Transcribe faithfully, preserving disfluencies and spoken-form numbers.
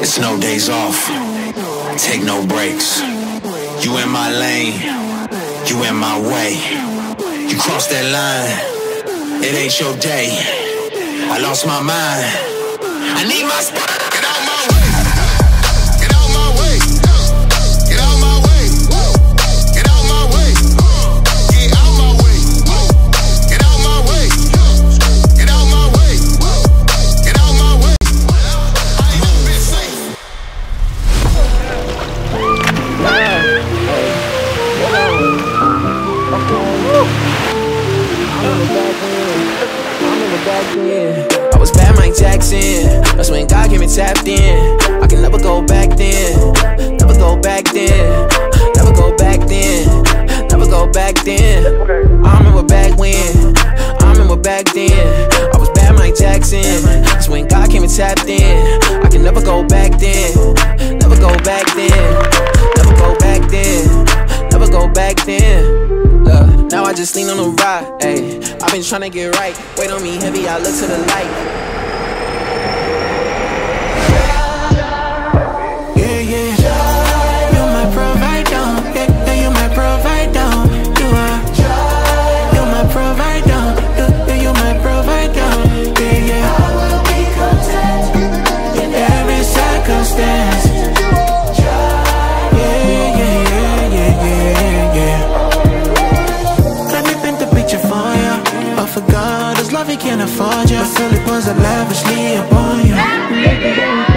It's no days off, take no breaks. You in my lane, you in my way. You cross that line, it ain't your day. I lost my mind, I need my spot. Get out my way, get out my way, get out my way, get out my way, get out my way, get out my way, get out my way, get out my way. I ain't never been safe. I was bad Mike Jackson, that's when God came and tapped in. I can never go back then, never go back then, never go back then, never go back then. I remember back when, I remember back then. I was bad Mike Jackson, that's when God came and tapped in. I can never go back then, never go back then, never go back then, never go back then. Look, now I just lean on the ride, ayy. I've been tryna get right, weight on me heavy, I look to the light. Yeah, yeah, you're my provider, yeah, yeah, you're my provider. You are, you're my provider, yeah, yeah, you're my provider. Yeah, yeah, I will be content in every circumstance. Yeah, yeah, yeah, yeah, yeah, yeah. For God, His love He can't afford you, but still He pours it lavishly upon you.